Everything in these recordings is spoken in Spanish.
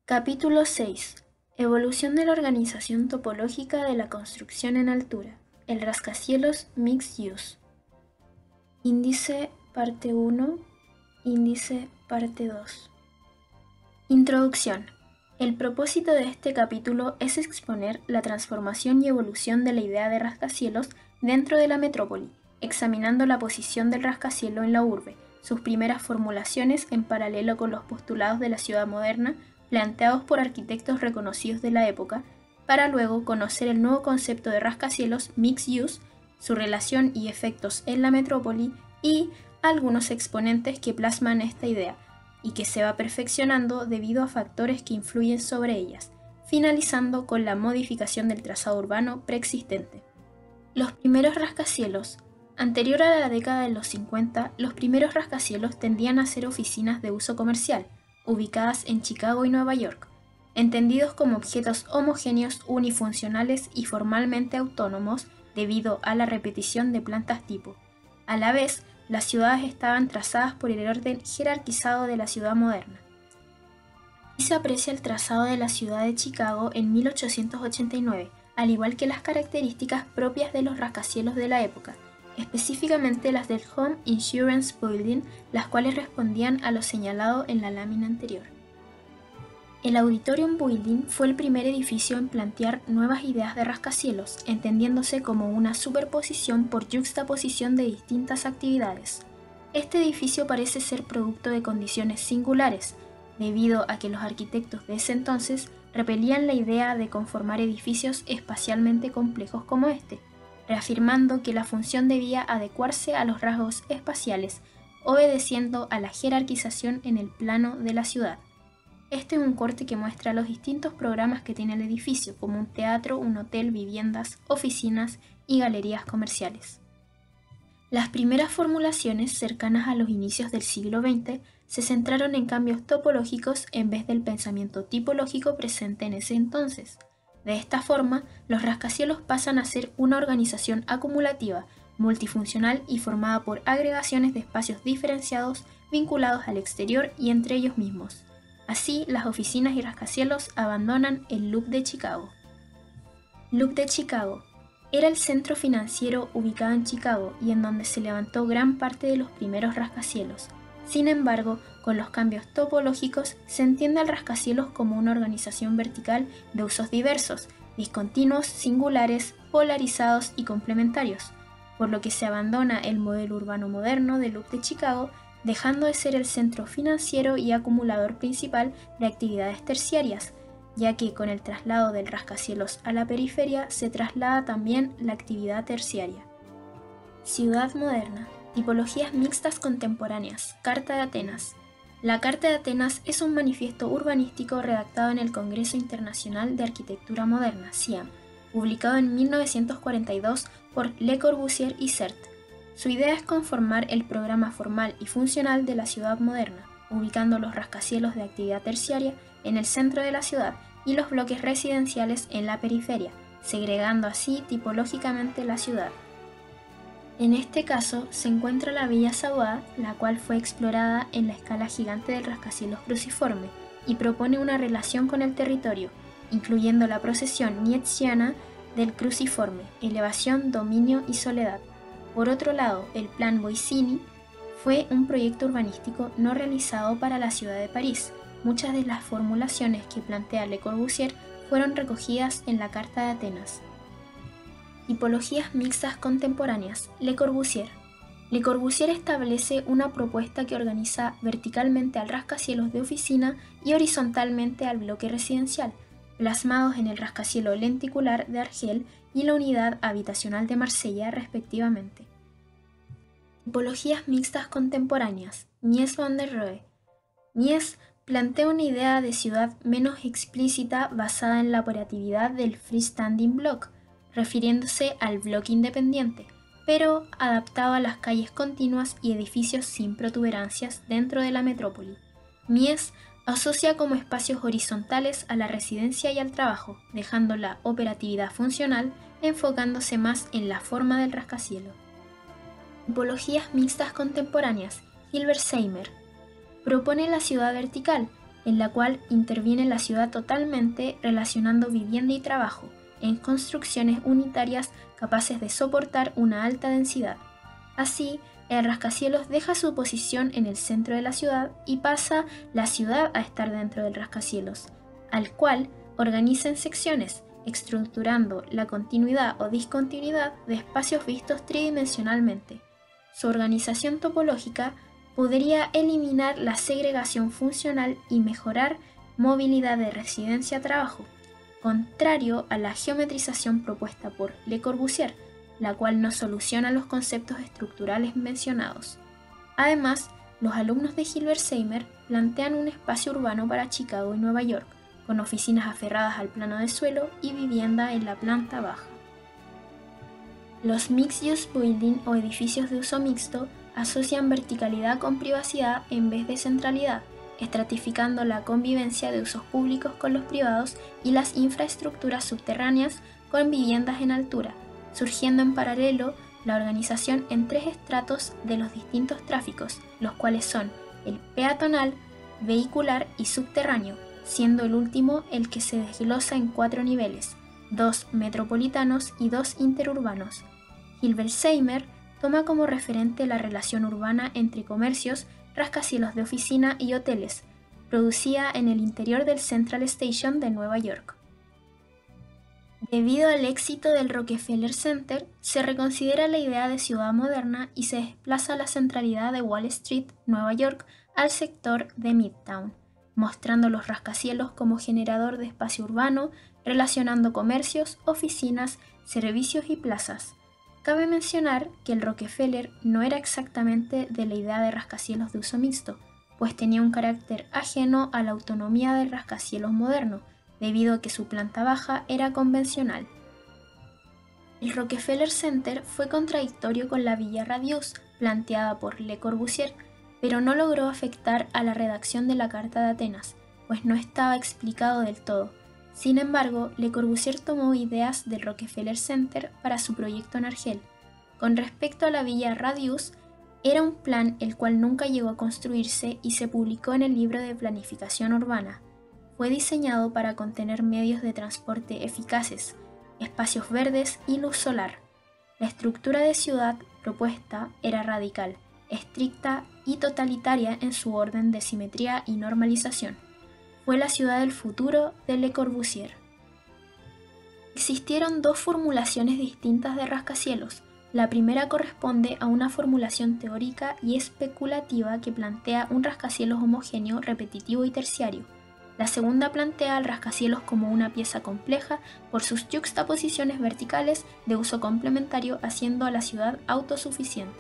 Capítulo 6. Evolución de la organización topológica de la construcción en altura. El rascacielos Mixed Use. Índice parte 1. Índice parte 2. Introducción. El propósito de este capítulo es exponer la transformación y evolución de la idea de rascacielos dentro de la metrópoli, examinando la posición del rascacielo en la urbe, sus primeras formulaciones en paralelo con los postulados de la ciudad moderna planteados por arquitectos reconocidos de la época, para luego conocer el nuevo concepto de rascacielos Mixed Use, su relación y efectos en la metrópoli y algunos exponentes que plasman esta idea, y que se va perfeccionando debido a factores que influyen sobre ellas, finalizando con la modificación del trazado urbano preexistente. Los primeros rascacielos. Anterior a la década de los 50, los primeros rascacielos tendían a ser oficinas de uso comercial, ubicadas en Chicago y Nueva York, entendidos como objetos homogéneos unifuncionales y formalmente autónomos debido a la repetición de plantas tipo. A la vez, las ciudades estaban trazadas por el orden jerarquizado de la ciudad moderna. Aquí se aprecia el trazado de la ciudad de Chicago en 1889, al igual que las características propias de los rascacielos de la época, específicamente las del Home Insurance Building, las cuales respondían a lo señalado en la lámina anterior. El Auditorium Building fue el primer edificio en plantear nuevas ideas de rascacielos, entendiéndose como una superposición por yuxtaposición de distintas actividades. Este edificio parece ser producto de condiciones singulares, debido a que los arquitectos de ese entonces repelían la idea de conformar edificios espacialmente complejos como este, reafirmando que la función debía adecuarse a los rasgos espaciales, obedeciendo a la jerarquización en el plano de la ciudad. Este es un corte que muestra los distintos programas que tiene el edificio, como un teatro, un hotel, viviendas, oficinas y galerías comerciales. Las primeras formulaciones cercanas a los inicios del siglo XX se centraron en cambios topológicos en vez del pensamiento tipológico presente en ese entonces. De esta forma, los rascacielos pasan a ser una organización acumulativa, multifuncional y formada por agregaciones de espacios diferenciados vinculados al exterior y entre ellos mismos. Así, las oficinas y rascacielos abandonan el Loop de Chicago. Loop de Chicago. Era el centro financiero ubicado en Chicago y en donde se levantó gran parte de los primeros rascacielos. Sin embargo, con los cambios topológicos se entiende al rascacielos como una organización vertical de usos diversos, discontinuos, singulares, polarizados y complementarios, por lo que se abandona el modelo urbano moderno del Loop de Chicago, dejando de ser el centro financiero y acumulador principal de actividades terciarias, ya que con el traslado del rascacielos a la periferia se traslada también la actividad terciaria. Ciudad moderna. Tipologías mixtas contemporáneas. Carta de Atenas. La Carta de Atenas es un manifiesto urbanístico redactado en el Congreso Internacional de Arquitectura Moderna, CIAM, publicado en 1942 por Le Corbusier y Sert. Su idea es conformar el programa formal y funcional de la ciudad moderna, ubicando los rascacielos de actividad terciaria en el centro de la ciudad y los bloques residenciales en la periferia, segregando así tipológicamente la ciudad. En este caso se encuentra la Villa Savoie, la cual fue explorada en la escala gigante del rascacielos cruciforme y propone una relación con el territorio, incluyendo la procesión nietzscheana del cruciforme, elevación, dominio y soledad. Por otro lado, el Plan Boissini fue un proyecto urbanístico no realizado para la ciudad de París. Muchas de las formulaciones que plantea Le Corbusier fueron recogidas en la Carta de Atenas. Tipologías mixtas contemporáneas. Le Corbusier. Le Corbusier establece una propuesta que organiza verticalmente al rascacielos de oficina y horizontalmente al bloque residencial, plasmados en el rascacielo lenticular de Argel y la unidad habitacional de Marsella respectivamente. Tipologías mixtas contemporáneas. Mies van der Rohe. Mies plantea una idea de ciudad menos explícita basada en la operatividad del freestanding block, refiriéndose al bloque independiente, pero adaptado a las calles continuas y edificios sin protuberancias dentro de la metrópoli. Mies asocia como espacios horizontales a la residencia y al trabajo, dejando la operatividad funcional enfocándose más en la forma del rascacielos. Tipologías mixtas contemporáneas. Hilbert Seimer propone la ciudad vertical, en la cual interviene la ciudad totalmente relacionando vivienda y trabajo en construcciones unitarias capaces de soportar una alta densidad. Así, el rascacielos deja su posición en el centro de la ciudad y pasa la ciudad a estar dentro del rascacielos, al cual organiza en secciones, estructurando la continuidad o discontinuidad de espacios vistos tridimensionalmente. Su organización topológica podría eliminar la segregación funcional y mejorar movilidad de residencia-trabajo, contrario a la geometrización propuesta por Le Corbusier, la cual no soluciona los conceptos estructurales mencionados. Además, los alumnos de Hilberseimer plantean un espacio urbano para Chicago y Nueva York, con oficinas aferradas al plano de suelo y vivienda en la planta baja. Los Mixed-Use Building o edificios de uso mixto asocian verticalidad con privacidad en vez de centralidad, estratificando la convivencia de usos públicos con los privados y las infraestructuras subterráneas con viviendas en altura, surgiendo en paralelo la organización en tres estratos de los distintos tráficos, los cuales son el peatonal, vehicular y subterráneo, siendo el último el que se desglosa en 4 niveles, 2 metropolitanos y 2 interurbanos. Hilberseimer toma como referente la relación urbana entre comercios, rascacielos de oficina y hoteles, producida en el interior del Central Station de Nueva York. Debido al éxito del Rockefeller Center, se reconsidera la idea de ciudad moderna y se desplaza la centralidad de Wall Street, Nueva York, al sector de Midtown, mostrando los rascacielos como generador de espacio urbano, relacionando comercios, oficinas, servicios y plazas. Cabe mencionar que el Rockefeller no era exactamente de la idea de rascacielos de uso mixto, pues tenía un carácter ajeno a la autonomía del rascacielos moderno, debido a que su planta baja era convencional. El Rockefeller Center fue contradictorio con la Villa Radius, planteada por Le Corbusier, pero no logró afectar a la redacción de la Carta de Atenas, pues no estaba explicado del todo. Sin embargo, Le Corbusier tomó ideas del Rockefeller Center para su proyecto en Argel. Con respecto a la Villa Radius, era un plan el cual nunca llegó a construirse y se publicó en el libro de planificación urbana. Fue diseñado para contener medios de transporte eficaces, espacios verdes y luz solar. La estructura de ciudad propuesta era radical, estricta y totalitaria en su orden de simetría y normalización. Fue la ciudad del futuro de Le Corbusier. Existieron 2 formulaciones distintas de rascacielos. La primera corresponde a una formulación teórica y especulativa que plantea un rascacielos homogéneo, repetitivo y terciario. La segunda plantea al rascacielos como una pieza compleja por sus yuxtaposiciones verticales de uso complementario, haciendo a la ciudad autosuficiente.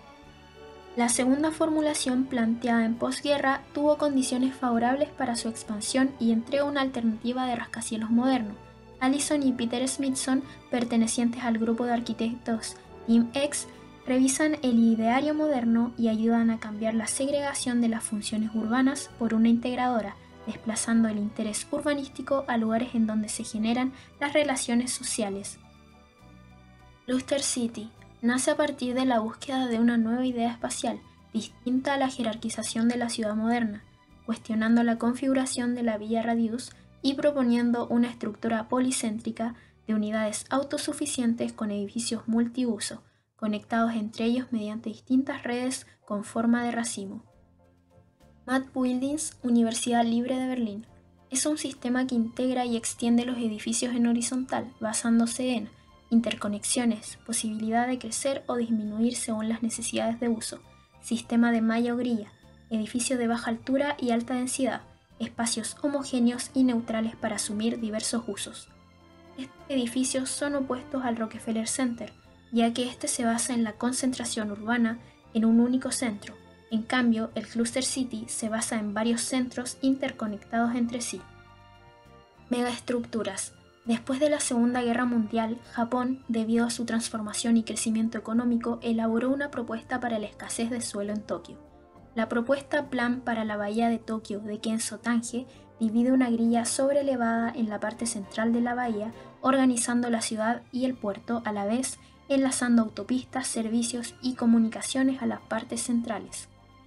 La segunda formulación, planteada en posguerra, tuvo condiciones favorables para su expansión y entrega una alternativa de rascacielos moderno. Allison y Peter Smithson, pertenecientes al grupo de arquitectos Team X, revisan el ideario moderno y ayudan a cambiar la segregación de las funciones urbanas por una integradora, desplazando el interés urbanístico a lugares en donde se generan las relaciones sociales. Cluster City nace a partir de la búsqueda de una nueva idea espacial, distinta a la jerarquización de la ciudad moderna, cuestionando la configuración de la Villa Radius y proponiendo una estructura policéntrica de unidades autosuficientes con edificios multiuso, conectados entre ellos mediante distintas redes con forma de racimo. Mad Buildings, Universidad Libre de Berlín. Es un sistema que integra y extiende los edificios en horizontal, basándose en interconexiones, posibilidad de crecer o disminuir según las necesidades de uso, sistema de malla o grilla, edificios de baja altura y alta densidad, espacios homogéneos y neutrales para asumir diversos usos. Estos edificios son opuestos al Rockefeller Center, ya que este se basa en la concentración urbana en un único centro. En cambio, el Cluster City se basa en varios centros interconectados entre sí. Megaestructuras. Después de la Segunda Guerra Mundial, Japón, debido a su transformación y crecimiento económico, elaboró una propuesta para la escasez de suelo en Tokio. La propuesta Plan para la Bahía de Tokio de Kenzo Tange divide una grilla sobrelevada en la parte central de la bahía, organizando la ciudad y el puerto a la vez, enlazando autopistas, servicios y comunicaciones a las partes centrales.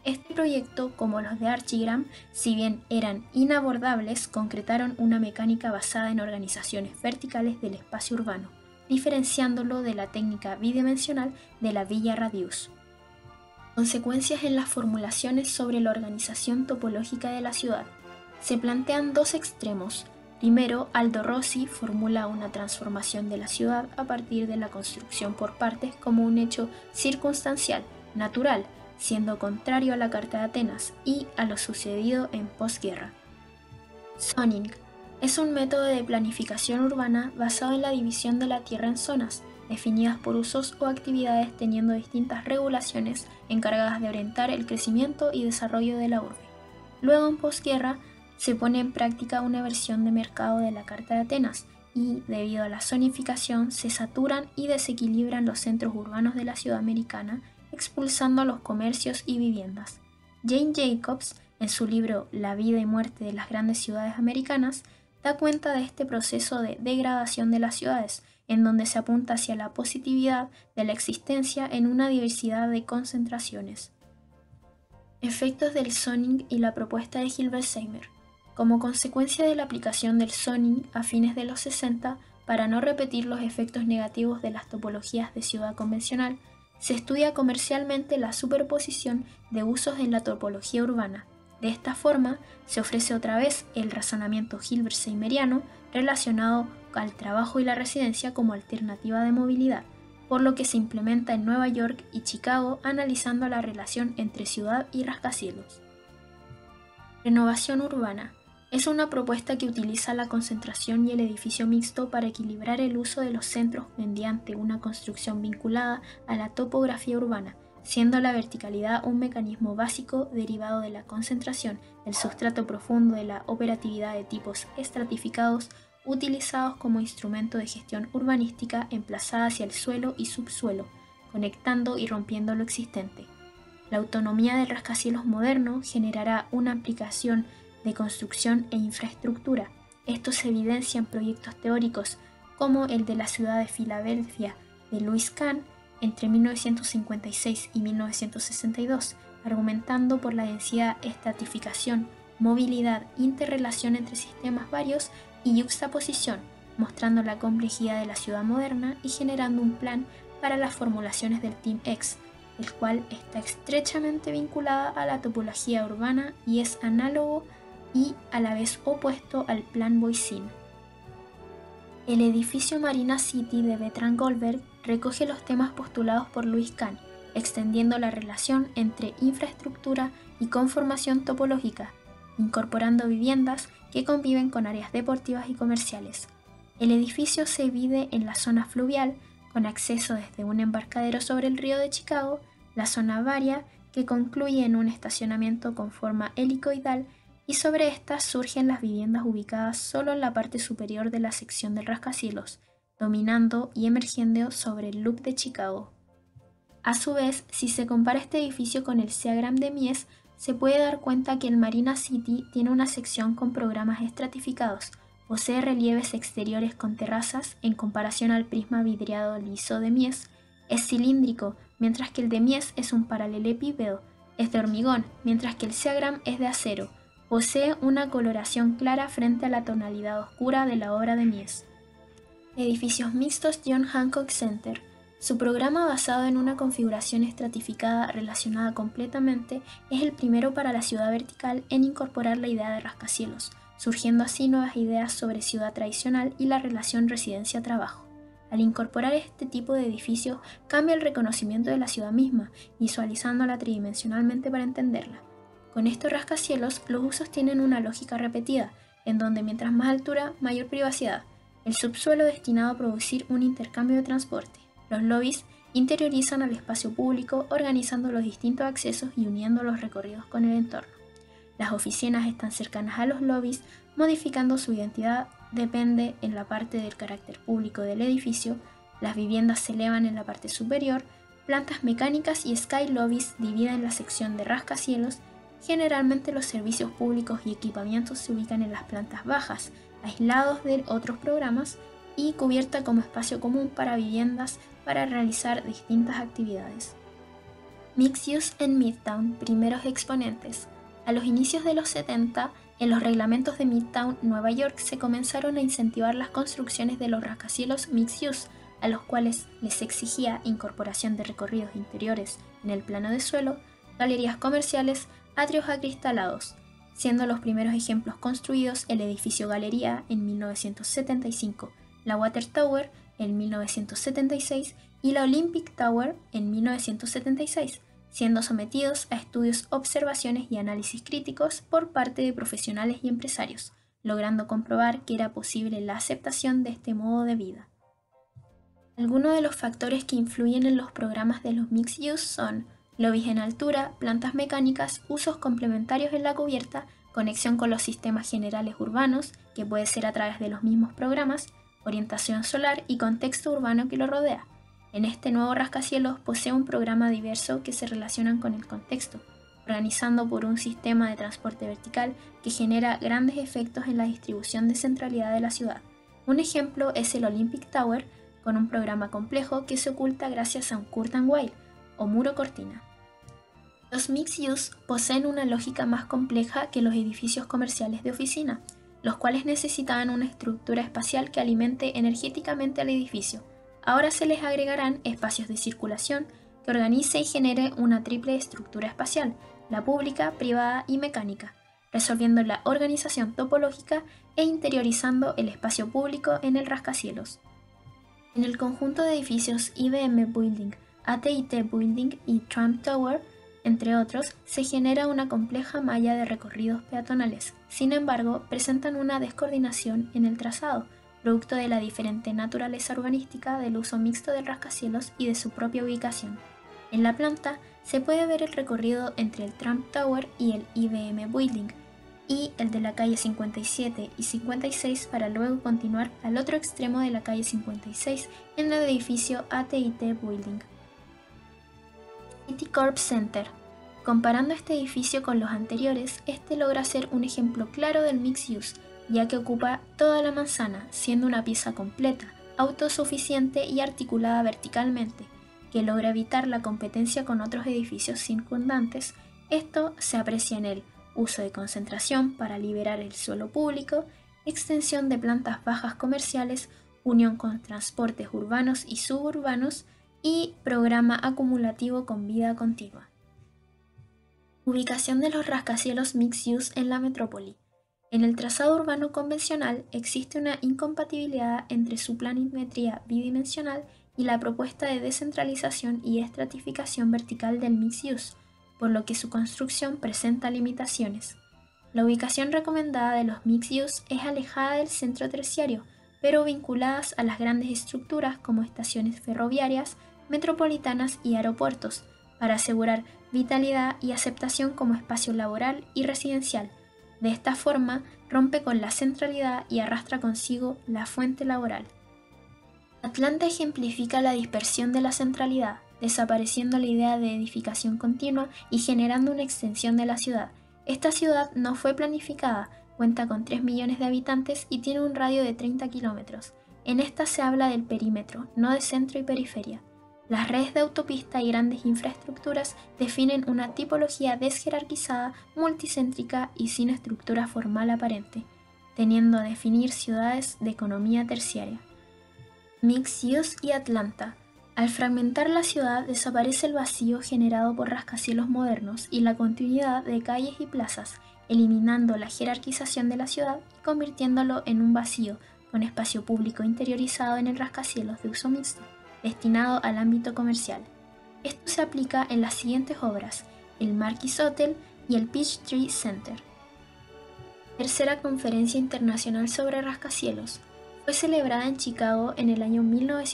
Este proyecto, como los de Archigram, si bien eran inabordables, concretaron una mecánica basada en organizaciones verticales del espacio urbano, diferenciándolo de la técnica bidimensional de la Villa Radius. Consecuencias en las formulaciones sobre la organización topológica de la ciudad. Se plantean dos extremos. Primero, Aldo Rossi formula una transformación de la ciudad a partir de la construcción por partes como un hecho circunstancial, natural, siendo contrario a la Carta de Atenas y a lo sucedido en posguerra. Zoning es un método de planificación urbana basado en la división de la tierra en zonas, definidas por usos o actividades teniendo distintas regulaciones encargadas de orientar el crecimiento y desarrollo de la urbe. Luego, en posguerra, se pone en práctica una versión de mercado de la Carta de Atenas y, debido a la zonificación, se saturan y desequilibran los centros urbanos de la ciudad americana, expulsando los comercios y viviendas. Jane Jacobs, en su libro La vida y muerte de las grandes ciudades americanas, da cuenta de este proceso de degradación de las ciudades, en donde se apunta hacia la positividad de la existencia en una diversidad de concentraciones. Efectos del zoning y la propuesta de Hilbersheimer. Como consecuencia de la aplicación del zoning a fines de los 60, para no repetir los efectos negativos de las topologías de ciudad convencional, se estudia comercialmente la superposición de usos en la topología urbana. De esta forma, se ofrece otra vez el razonamiento hilbersheimerano relacionado al trabajo y la residencia como alternativa de movilidad, por lo que se implementa en Nueva York y Chicago analizando la relación entre ciudad y rascacielos. Renovación urbana. Es una propuesta que utiliza la concentración y el edificio mixto para equilibrar el uso de los centros mediante una construcción vinculada a la topografía urbana, siendo la verticalidad un mecanismo básico derivado de la concentración, el sustrato profundo de la operatividad de tipos estratificados utilizados como instrumento de gestión urbanística emplazada hacia el suelo y subsuelo, conectando y rompiendo lo existente. La autonomía del rascacielos moderno generará una aplicación de construcción e infraestructura. Esto se evidencia en proyectos teóricos como el de la ciudad de Filadelfia de Louis Kahn entre 1956 y 1962, argumentando por la densidad, estratificación, movilidad, interrelación entre sistemas varios y yuxtaposición, mostrando la complejidad de la ciudad moderna y generando un plan para las formulaciones del Team X, el cual está estrechamente vinculada a la topología urbana y es análogo y a la vez opuesto al Plan Voisin. El edificio Marina City de Bertrand Goldberg recoge los temas postulados por Louis Kahn, extendiendo la relación entre infraestructura y conformación topológica, incorporando viviendas que conviven con áreas deportivas y comerciales. El edificio se divide en la zona fluvial, con acceso desde un embarcadero sobre el río de Chicago, la zona varia, que concluye en un estacionamiento con forma helicoidal, y sobre estas surgen las viviendas ubicadas solo en la parte superior de la sección del rascacielos, dominando y emergiendo sobre el Loop de Chicago. A su vez, si se compara este edificio con el Seagram de Mies, se puede dar cuenta que el Marina City tiene una sección con programas estratificados, posee relieves exteriores con terrazas en comparación al prisma vidriado liso de Mies, es cilíndrico, mientras que el de Mies es un paralelepípedo, es de hormigón, mientras que el Seagram es de acero. Posee una coloración clara frente a la tonalidad oscura de la obra de Mies. Edificios mixtos John Hancock Center. Su programa, basado en una configuración estratificada relacionada completamente, es el primero para la ciudad vertical en incorporar la idea de rascacielos, surgiendo así nuevas ideas sobre ciudad tradicional y la relación residencia-trabajo. Al incorporar este tipo de edificios, cambia el reconocimiento de la ciudad misma, visualizándola tridimensionalmente para entenderla. Con estos rascacielos, los usos tienen una lógica repetida, en donde mientras más altura, mayor privacidad. El subsuelo destinado a producir un intercambio de transporte. Los lobbies interiorizan al espacio público, organizando los distintos accesos y uniendo los recorridos con el entorno. Las oficinas están cercanas a los lobbies, modificando su identidad depende en la parte del carácter público del edificio. Las viviendas se elevan en la parte superior, plantas mecánicas y sky lobbies dividen la sección de rascacielos. Generalmente los servicios públicos y equipamientos se ubican en las plantas bajas, aislados de otros programas y cubierta como espacio común para viviendas para realizar distintas actividades. Mixed Use en Midtown, primeros exponentes. A los inicios de los 70, en los reglamentos de Midtown, Nueva York, se comenzaron a incentivar las construcciones de los rascacielos Mixed Use, a los cuales les exigía incorporación de recorridos interiores en el plano de suelo, galerías comerciales, atrios acristalados, siendo los primeros ejemplos construidos el edificio Galería en 1975, la Water Tower en 1976 y la Olympic Tower en 1976, siendo sometidos a estudios, observaciones y análisis críticos por parte de profesionales y empresarios, logrando comprobar que era posible la aceptación de este modo de vida. Algunos de los factores que influyen en los programas de los Mixed Use son lobbies en altura, plantas mecánicas, usos complementarios en la cubierta, conexión con los sistemas generales urbanos, que puede ser a través de los mismos programas, orientación solar y contexto urbano que lo rodea. En este nuevo rascacielos posee un programa diverso que se relacionan con el contexto, organizando por un sistema de transporte vertical que genera grandes efectos en la distribución de centralidad de la ciudad. Un ejemplo es el Olympic Tower, con un programa complejo que se oculta gracias a un curtain wall, o muro cortina. Los Mixed Use poseen una lógica más compleja que los edificios comerciales de oficina, los cuales necesitaban una estructura espacial que alimente energéticamente al edificio. Ahora se les agregarán espacios de circulación que organice y genere una triple estructura espacial, la pública, privada y mecánica, resolviendo la organización topológica e interiorizando el espacio público en el rascacielos. En el conjunto de edificios IBM Building, AT&T Building y Trump Tower, entre otros, se genera una compleja malla de recorridos peatonales. Sin embargo, presentan una descoordinación en el trazado, producto de la diferente naturaleza urbanística del uso mixto del rascacielos y de su propia ubicación. En la planta se puede ver el recorrido entre el Trump Tower y el IBM Building, y el de la calle 57 y 56 para luego continuar al otro extremo de la calle 56 en el edificio AT&T Building. Citicorp Center. Comparando este edificio con los anteriores, este logra ser un ejemplo claro del Mixed Use, ya que ocupa toda la manzana, siendo una pieza completa, autosuficiente y articulada verticalmente, que logra evitar la competencia con otros edificios circundantes. Esto se aprecia en él. Uso de concentración para liberar el suelo público, extensión de plantas bajas comerciales, unión con transportes urbanos y suburbanos y programa acumulativo con vida continua. Ubicación de los rascacielos Mixed Use en la metrópoli. En el trazado urbano convencional existe una incompatibilidad entre su planimetría bidimensional y la propuesta de descentralización y estratificación vertical del Mixed Use, por lo que su construcción presenta limitaciones. La ubicación recomendada de los Mixed Use es alejada del centro terciario, pero vinculadas a las grandes estructuras como estaciones ferroviarias, metropolitanas y aeropuertos, para asegurar vitalidad y aceptación como espacio laboral y residencial. De esta forma, rompe con la centralidad y arrastra consigo la fuente laboral. Atlanta ejemplifica la dispersión de la centralidad, desapareciendo la idea de edificación continua y generando una extensión de la ciudad. Esta ciudad no fue planificada, cuenta con 3 millones de habitantes y tiene un radio de 30 kilómetros. En esta se habla del perímetro, no de centro y periferia. Las redes de autopista y grandes infraestructuras definen una tipología desjerarquizada, multicéntrica y sin estructura formal aparente, teniendo a definir ciudades de economía terciaria. Mixed Use y Atlanta. Al fragmentar la ciudad desaparece el vacío generado por rascacielos modernos y la continuidad de calles y plazas, eliminando la jerarquización de la ciudad y convirtiéndolo en un vacío con espacio público interiorizado en el rascacielos de uso mixto, destinado al ámbito comercial. Esto se aplica en las siguientes obras: el Marquis Hotel y el Peachtree Center. Tercera Conferencia Internacional sobre Rascacielos. Fue celebrada en Chicago en el año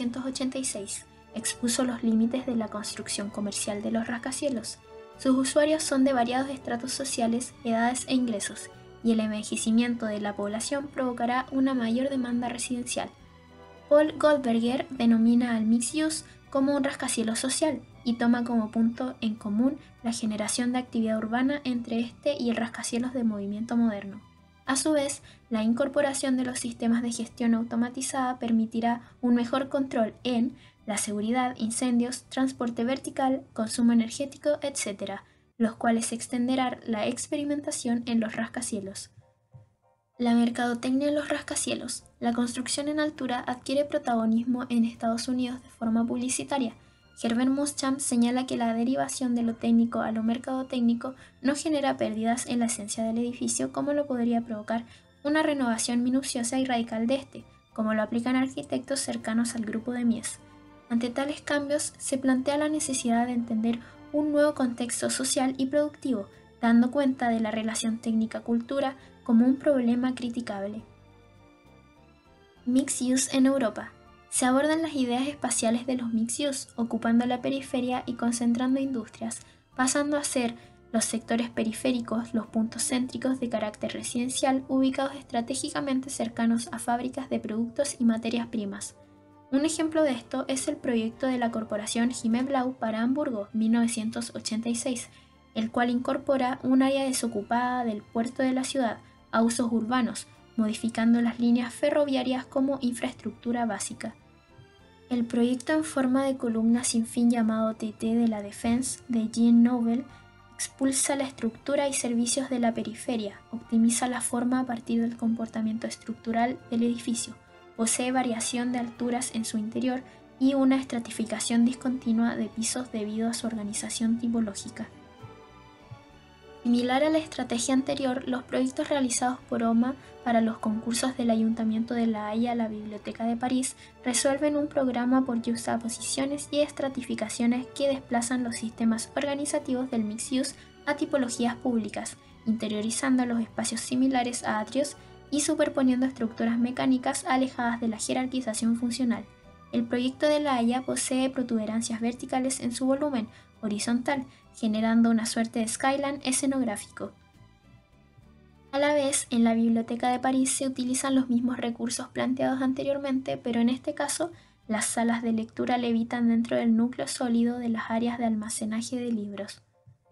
1986. Expuso los límites de la construcción comercial de los rascacielos. Sus usuarios son de variados estratos sociales, edades e ingresos, y el envejecimiento de la población provocará una mayor demanda residencial. Paul Goldberger denomina al Mixed Use como un rascacielos social y toma como punto en común la generación de actividad urbana entre este y el rascacielos de movimiento moderno. A su vez, la incorporación de los sistemas de gestión automatizada permitirá un mejor control en la seguridad, incendios, transporte vertical, consumo energético, etc., los cuales extenderán la experimentación en los rascacielos. La mercadotecnia en los rascacielos. La construcción en altura adquiere protagonismo en Estados Unidos de forma publicitaria. Herbert Muschamp señala que la derivación de lo técnico a lo mercadotécnico no genera pérdidas en la esencia del edificio como lo podría provocar una renovación minuciosa y radical de este, como lo aplican arquitectos cercanos al grupo de Mies. Ante tales cambios, se plantea la necesidad de entender un nuevo contexto social y productivo, dando cuenta de la relación técnica-cultura como un problema criticable. Mixed use en Europa. Se abordan las ideas espaciales de los mixed use, ocupando la periferia y concentrando industrias, pasando a ser los sectores periféricos los puntos céntricos de carácter residencial ubicados estratégicamente cercanos a fábricas de productos y materias primas. Un ejemplo de esto es el proyecto de la corporación Himmelblau para Hamburgo, 1986, el cual incorpora un área desocupada del puerto de la ciudad a usos urbanos, modificando las líneas ferroviarias como infraestructura básica. El proyecto en forma de columna sin fin llamado TT de la Défense de Jean Nouvel expulsa la estructura y servicios de la periferia, optimiza la forma a partir del comportamiento estructural del edificio, posee variación de alturas en su interior y una estratificación discontinua de pisos debido a su organización tipológica. Similar a la estrategia anterior, los proyectos realizados por OMA para los concursos del Ayuntamiento de La Haya a la Biblioteca de París resuelven un programa por yuxtaposiciones y estratificaciones que desplazan los sistemas organizativos del mixed use a tipologías públicas, interiorizando los espacios similares a atrios y superponiendo estructuras mecánicas alejadas de la jerarquización funcional. El proyecto de La Haya posee protuberancias verticales en su volumen horizontal, generando una suerte de skyline escenográfico. A la vez, en la Biblioteca de París se utilizan los mismos recursos planteados anteriormente, pero en este caso, las salas de lectura levitan dentro del núcleo sólido de las áreas de almacenaje de libros.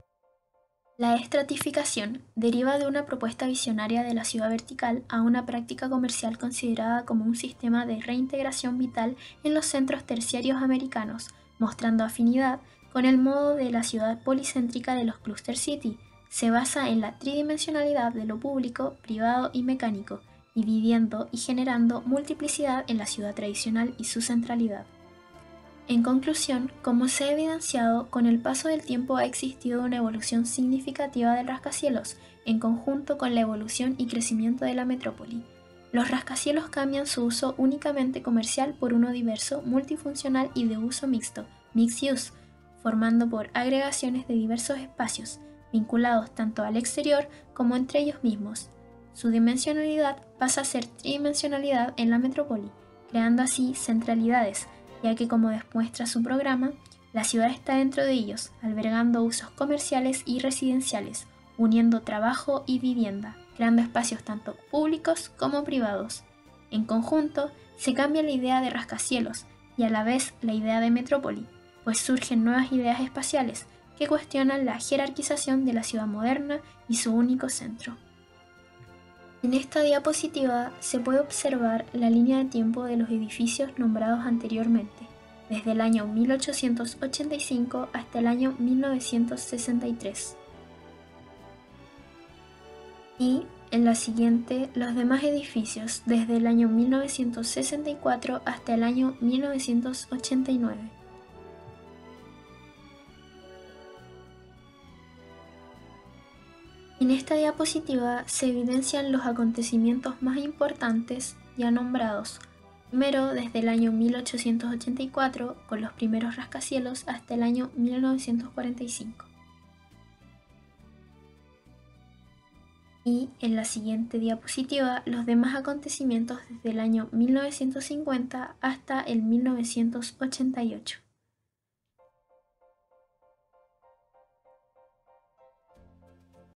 La estratificación deriva de una propuesta visionaria de la ciudad vertical a una práctica comercial considerada como un sistema de reintegración vital en los centros terciarios americanos, mostrando afinidad con el modo de la ciudad policéntrica de los Cluster City. Se basa en la tridimensionalidad de lo público, privado y mecánico, dividiendo y generando multiplicidad en la ciudad tradicional y su centralidad. En conclusión, como se ha evidenciado, con el paso del tiempo ha existido una evolución significativa del rascacielos, en conjunto con la evolución y crecimiento de la metrópoli. Los rascacielos cambian su uso únicamente comercial por uno diverso, multifuncional y de uso mixto, mixed use, formando por agregaciones de diversos espacios, vinculados tanto al exterior como entre ellos mismos. Su dimensionalidad pasa a ser tridimensionalidad en la metrópoli, creando así centralidades, ya que como demuestra su programa, la ciudad está dentro de ellos, albergando usos comerciales y residenciales, uniendo trabajo y vivienda, creando espacios tanto públicos como privados. En conjunto, se cambia la idea de rascacielos y a la vez la idea de metrópoli, pues surgen nuevas ideas espaciales que cuestionan la jerarquización de la ciudad moderna y su único centro. En esta diapositiva se puede observar la línea de tiempo de los edificios nombrados anteriormente, desde el año 1885 hasta el año 1963. Y en la siguiente, los demás edificios desde el año 1964 hasta el año 1989. En esta diapositiva se evidencian los acontecimientos más importantes ya nombrados, primero desde el año 1884 con los primeros rascacielos hasta el año 1945. Y en la siguiente diapositiva los demás acontecimientos desde el año 1950 hasta el 1988.